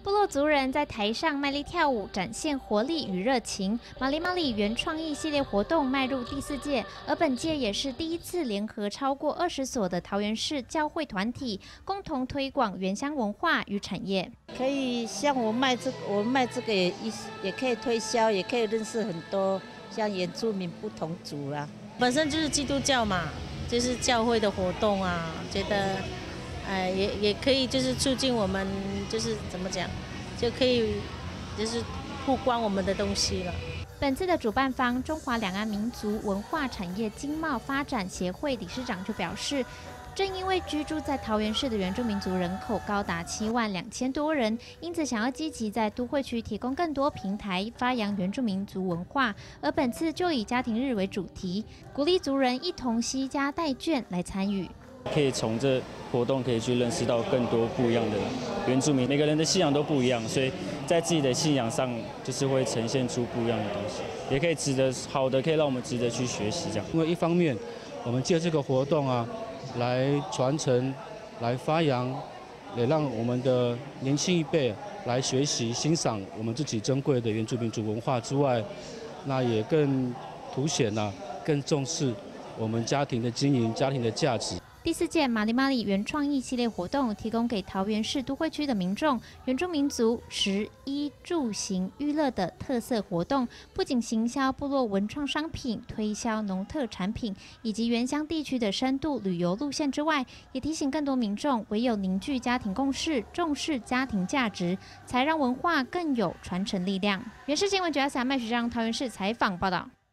部落族人在台上卖力跳舞，展现活力与热情。马里马里原创意系列活动迈入第4届，而本届也是第一次联合超过20所的桃园市教会团体，共同推广原乡文化与产业。 可以像我卖这个也可以推销，也可以认识很多像原住民不同族啦。 本身就是基督教嘛，就是教会的活动啊，觉得。也可以，就是促进我们，就是怎么讲，就可以就是曝光我们的东西了。 本次的主办方中华两岸民族文化产业经贸发展协会理事长就表示，正因为居住在桃园市的原住民族人口高达72000多人，因此想要积极在都会区提供更多平台，发扬原住民族文化。而本次就以家庭日为主题，鼓励族人一同携家带眷来参与。 可以从这活动可以去认识到更多不一样的原住民，每个人的信仰都不一样，所以在自己的信仰上就是会呈现出不一样的东西，也可以好的可以让我们值得去学习这样。 因为一方面我们借这个活动啊，来传承、来发扬，也让我们的年轻一辈来学习、欣赏我们自己珍贵的原住民族文化之外，那也更凸显更重视我们家庭的经营、家庭的价值。 第4届马里马里原创意系列活动，提供给桃园市都会区的民众原住民族食衣住行娱乐的特色活动，不仅行销部落文创商品、推销农特产品以及原乡地区的深度旅游路线之外，也提醒更多民众，唯有凝聚家庭共识，重视家庭价值，才让文化更有传承力量。原视新闻923麦许让桃园市采访报道。